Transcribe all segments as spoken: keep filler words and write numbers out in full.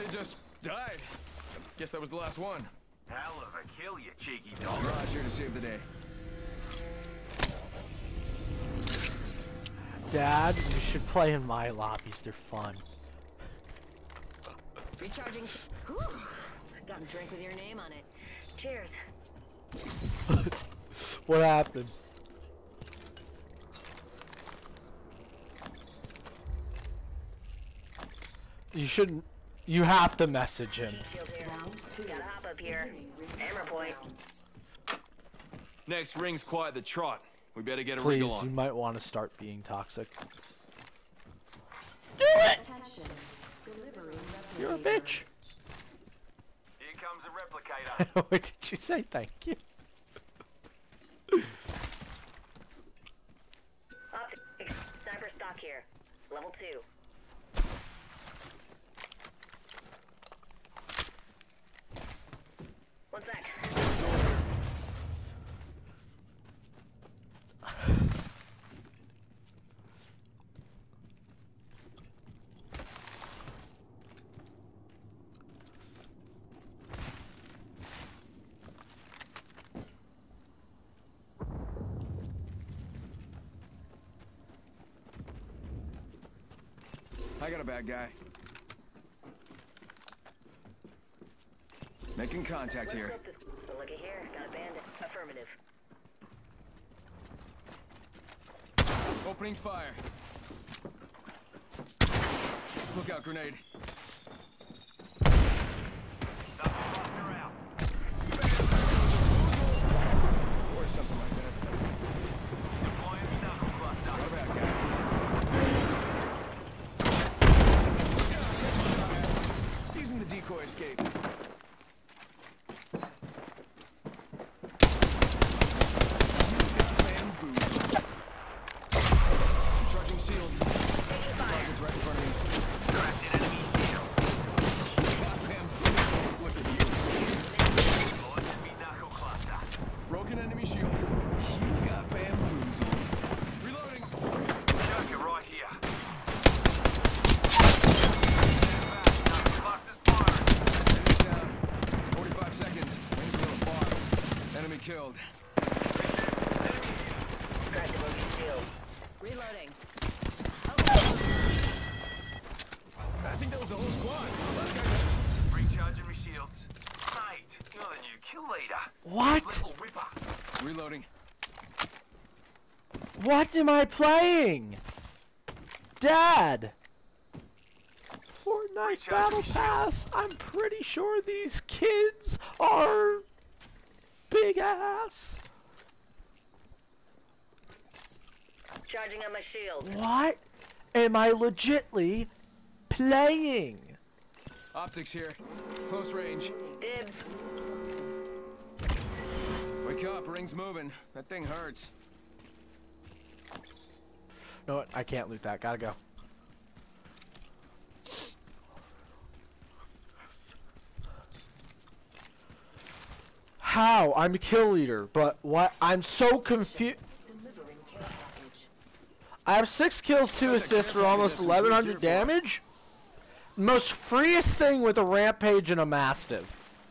just died. Guess that was the last one. Hell of a kill, you cheeky dog. Raj here to save the day. Dad, you should play in my lobbies. They're fun. Recharging. Whew. Got a drink with your name on it. Cheers. What happened? You shouldn't. You have to message him. Gotta hop up here. Hammer point. Next ring's quite the trot. We better get a Please, wriggle on. you might want to start being toxic. Do it! You're a bitch. Here comes a replicator. What did you say? Thank you. Optics. Sniper stock here. Level two. One sec. I got a bad guy. Making contact here. Look at here. Got a bandit. Affirmative. Opening fire. Look out, grenade. Or something like that. Deploying knuckle cluster. Got a bad guy. Using the decoy escape. Charging shields. Target's right in front of me. Cracked an enemy shield. Goddamn. Look at you. Deploying me knuckle cluster. Broken enemy shield. You got bamboozled. Reloading. Joker right here. Knuckle cluster's firing. Enemy's down. forty-five seconds. Waiting for the bar. Enemy killed. Crack the bogey shield. Reloading. I think that was the whole squad. Recharging me shields. Mate, you're the new kill leader. What? Little ripper. Reloading. What am I playing? Dad! Fortnite Recharge Battle your shields. Pass. I'm pretty sure these kids are big ass. Charging on my shield. What am I legitly playing? Optics here. Close range. Dibs. Wake up, ring's moving. That thing hurts. You know what? I can't loot that. Gotta go. How? I'm a kill leader, but what? I'm so confused. I have six kills, two assists for almost eleven hundred damage. Most freest thing with a rampage and a mastiff.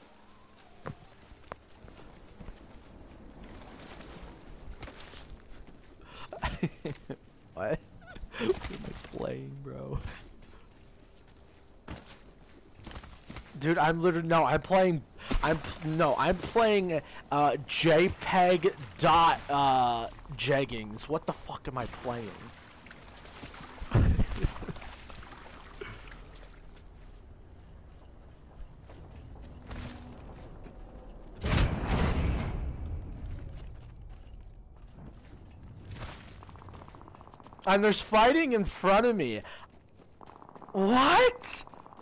What? What am I playing, bro? Dude, I'm literally no. I'm playing. I'm no. I'm playing uh, JPEG dot uh, jeggings. What the fuck am I playing? And there's fighting in front of me. What?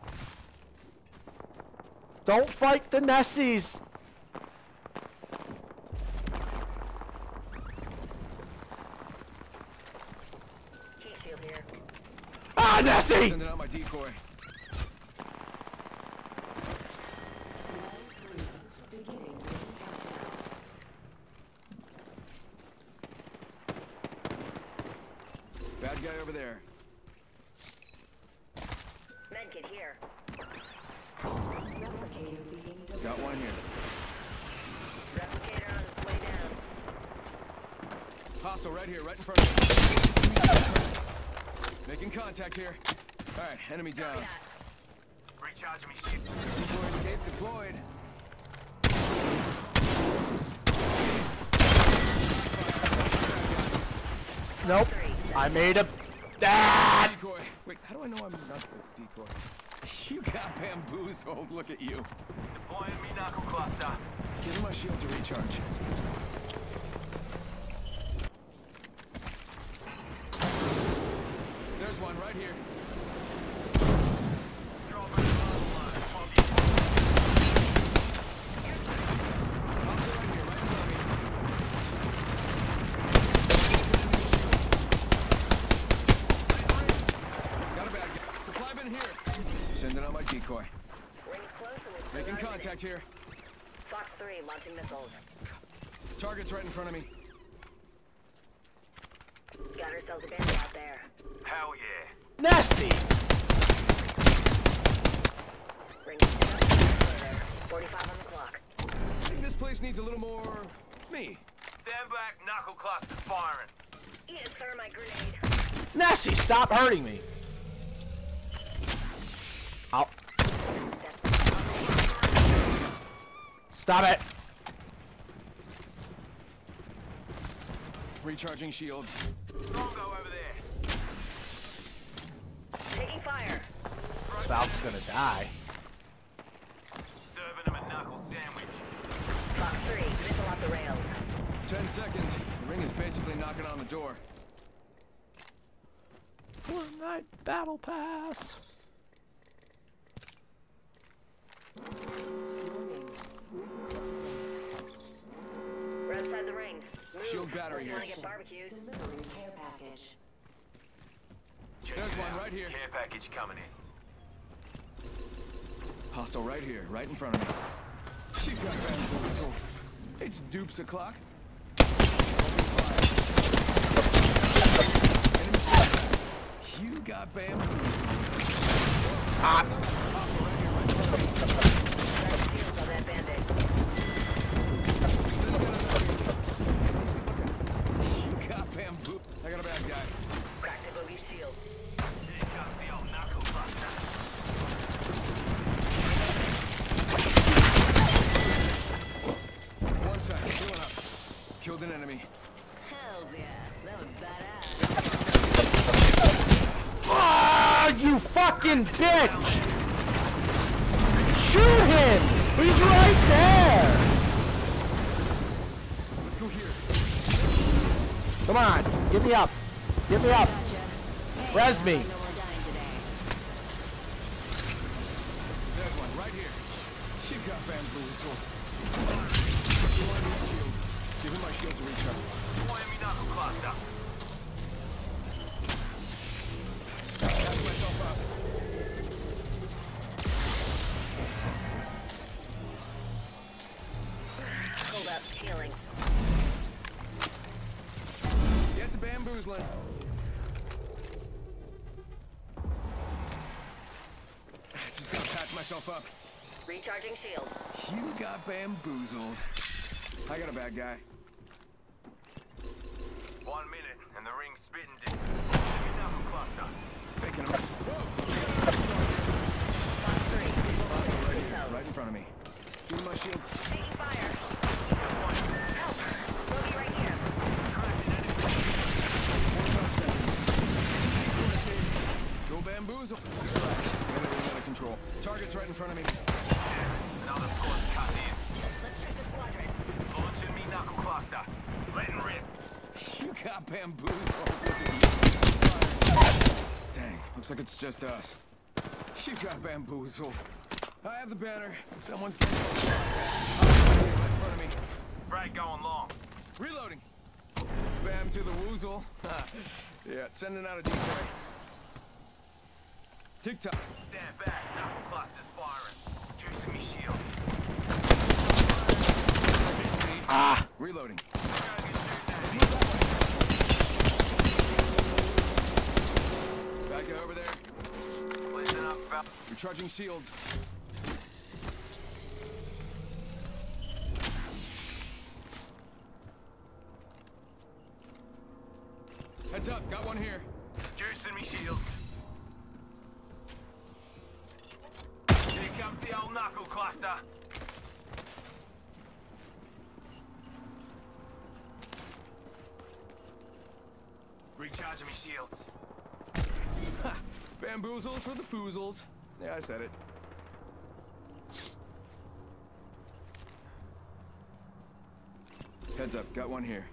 Don't fight the Nessies. Key shield here. Ah, Nessie! Sending out my decoy. Bad guy over there. Medkit here. Got one here. Replicator on its way down. Hostile right here, right in front of me. Making contact here. All right, enemy down. Recharging me shield. Deploy escape deployed. Nope. I made a. Ah! Decoy. Wait, how do I know I'm not the decoy? You got bamboozled. Look at you. Deploying me knuckle cluster. Give me my shield to recharge. There's one right here. Dropping it on the line. Hostile right here, right in front of me. Got a bad guy. Supply bin here. Sending out my decoy. Ring close and it's Making still contact here. Fox three launching missiles. Target's right in front of me. Got ourselves a bandit out there. Hell yeah. Nessie! Ring later. forty-five on the clock. I think this place needs a little more me. Stand back, knuckle cluster's firing. Eat a thermite grenade. Nessie, stop hurting me! Ow. Stop it! Recharging shield. Longbow over there. Taking fire. Valve's gonna die. Serving him a knuckle sandwich. Fox three, missile off the rails. Ten seconds. The ring is basically knocking on the door. Fortnite Battle Pass. We're outside the ring. Move. Shield battery Unless you want to here. get barbecued. Delivering care package. Check There's it one out. right here. Care package coming in. Hostile right here, right in front of me. She got bamboozled. It's dupes o'clock. You got bamboozled. Ah. Hostile right here, right in front of me. Shields on that bandit. You got bamboo. I got a bad guy. Crack the bogey shield. Here comes the old knuckle cluster. One second, healing up. Killed an enemy. Hells yeah. That was badass. Ah, you fucking bitch! Shoot him! He's right there! Let's go here. Come on, get me up. Get me up. Res me. No more dying today. There's one right here. She got bamboozled. Give him my shield to recharge. Deploying me knuckle cluster. Patch myself up. Hold up. Healing. Get the bamboozling. Just gonna patch myself up. Recharging shield. You got bamboozled. I got a bad guy. One minute, and the ring's spitting deep. Give me knuckle cluster. Faking him. Whoa! Fox three, missile Right launching here, zone. right in front of me. Give me my shield. Taking fire. Help. Bogey right here. Go bamboozle. Distract. Everything under control. Target's right in front of me. Another squad's cut in. Let's check the squadron. Launching me knuckle cluster. Letting rip. You got bamboozled. Look at you. Dang, looks like it's just us. You got bamboozled. I have the banner. Someone's right in front of me. Frag going long. Reloading. Bam to the woozle. Yeah, sending out a decoy. Tick-tock. Stand back, knuckle cluster's firing. Juicing me shields. Ah. Reloading. Bad guy over there. Listen up, fella. Recharging shields. Heads up, got one here. Juicing me shields. Here comes the old knuckle cluster. Recharging me shields. Ha! Bamboozles for the foozles. Yeah, I said it. Heads up, got one here.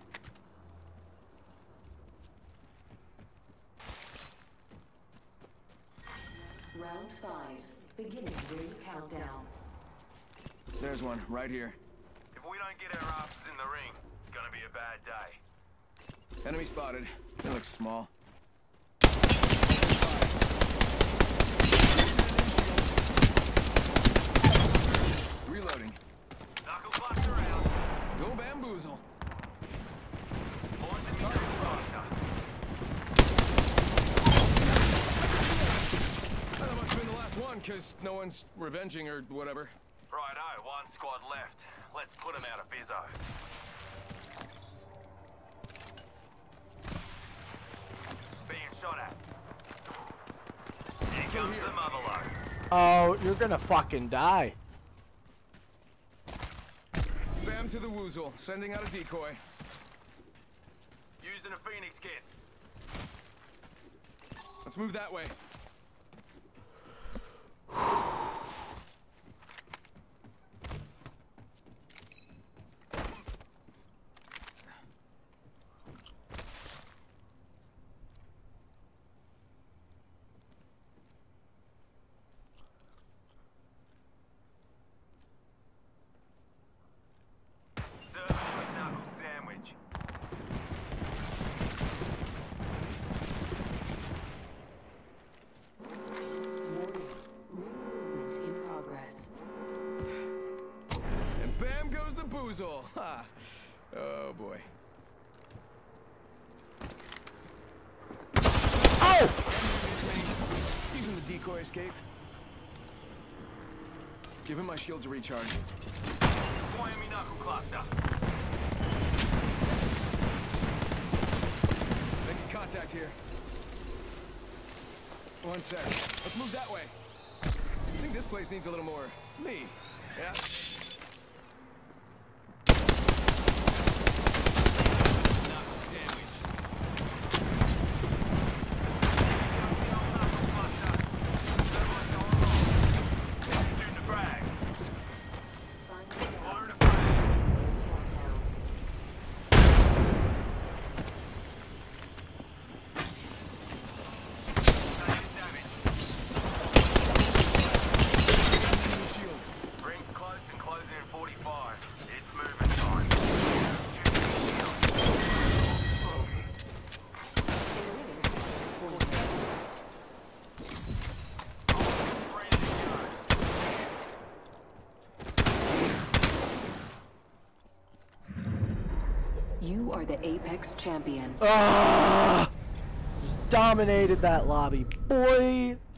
Round five, beginning ring countdown. There's one, right here. If we don't get our asses in the ring, it's gonna be a bad day. Enemy spotted. They look small. Reloading. Knuckle cluster out. Go bamboozle. Launching the knuckle cluster. That must have been the last one, because no one's revenging or whatever. Righto, one squad left. Let's put them out of bizzo. Being shot at. Here comes the motherload. Oh, you're gonna fucking die. Bam to the woozle, sending out a decoy. Using a Phoenix kit. Let's move that way. Serving a knuckle sandwich. Warning, ring movement in progress. And bam goes the boozle. Ha! Oh boy. Oh! Using the decoy escape. Give him my shields a recharge. Miami knuckle cluster. Making contact here. One sec. Let's move that way. I think this place needs a little more me. Yeah. Knuckle sandwich. Shooting the frag. Firing a frag. Taking damage. Shield. Rings close and closing in forty-five. It's moving time. It's ready to go. You are the Apex champions. Ah! Dominated that lobby, boy.